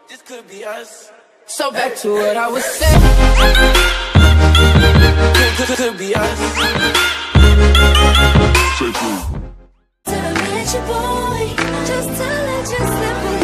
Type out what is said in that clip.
This could be us. So back to what I was saying. Could be us. Tell me it's your boy, just tell it, just let me